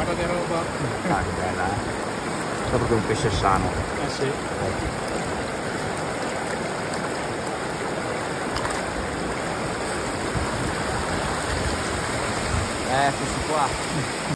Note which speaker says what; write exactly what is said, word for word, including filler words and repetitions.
Speaker 1: tonnellata di roba.
Speaker 2: Ah, che bella, eh. È proprio un pesce sano.
Speaker 1: Eh sì.
Speaker 2: Eh, questi qua.